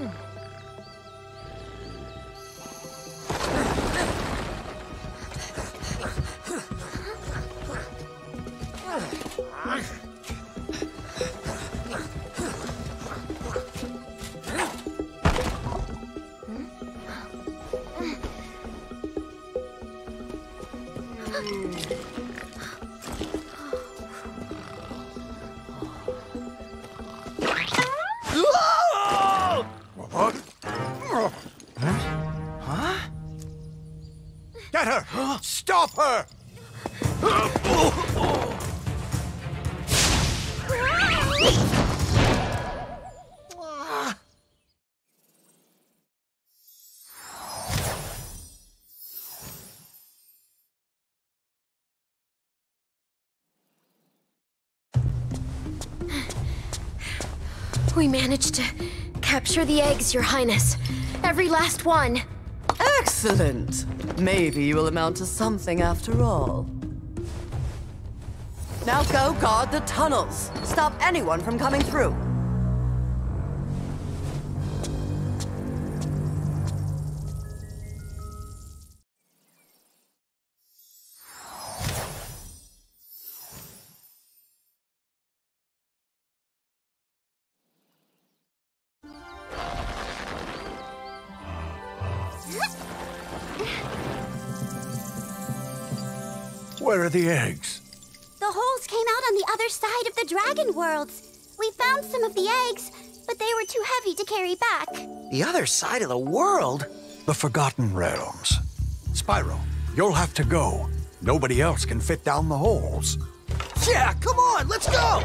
Get her! Stop her! We managed to capture the eggs, Your Highness. Every last one. Excellent. Maybe you will amount to something after all. Now go guard the tunnels. Stop anyone from coming through. Where are the eggs? The holes came out on the other side of the dragon worlds. We found some of the eggs, but they were too heavy to carry back. The other side of the world? The Forgotten Realms. Spyro, you'll have to go. Nobody else can fit down the holes. Yeah, come on, let's go!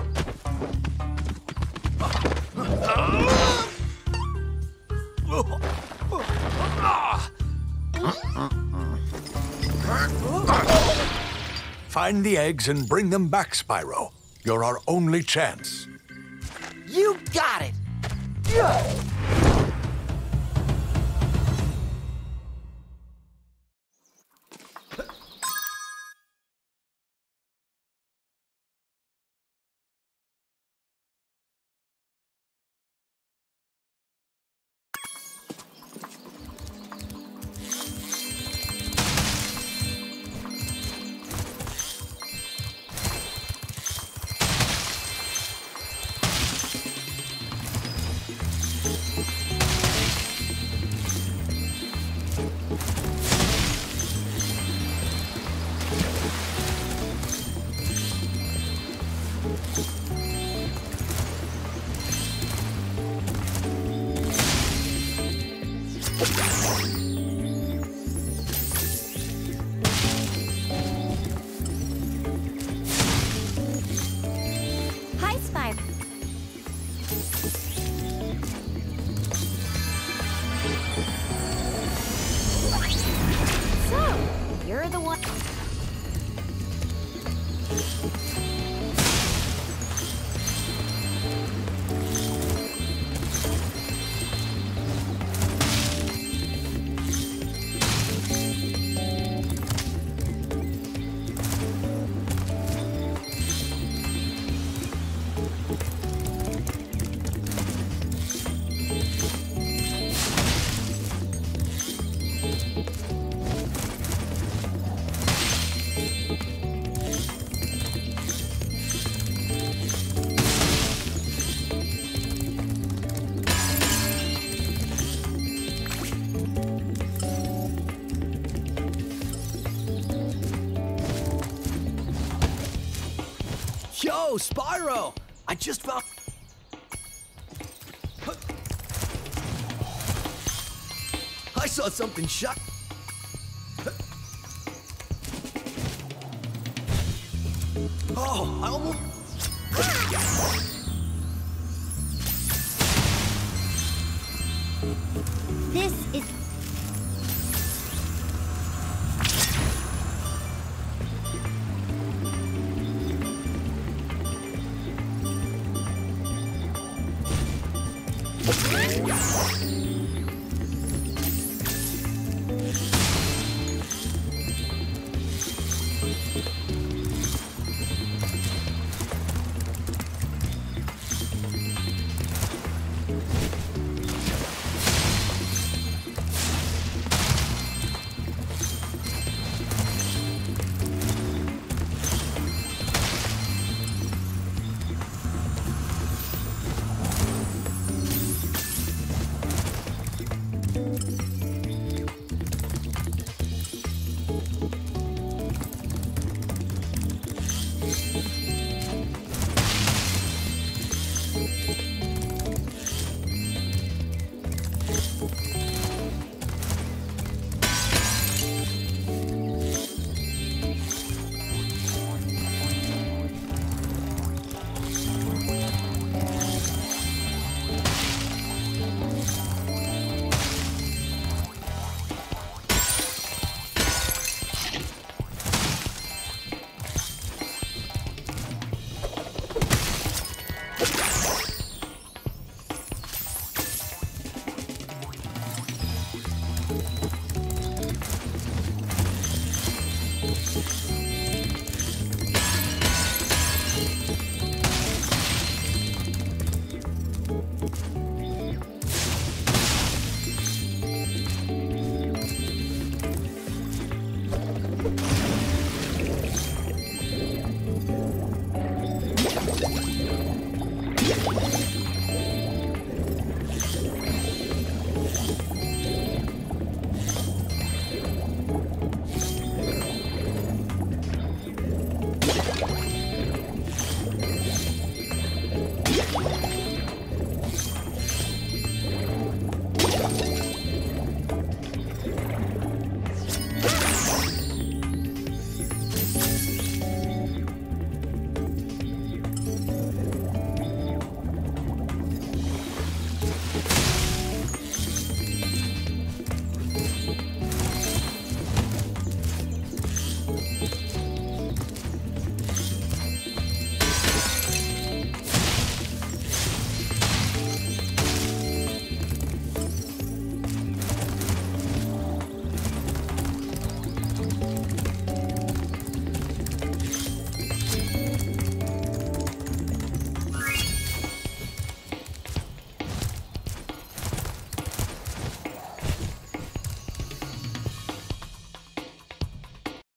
Find the eggs and bring them back, Spyro. You're our only chance. You got it! Hi, Spyro. So, you're the one... Yo, Spyro! I just found... I saw something shut. Oh, I almost... This is...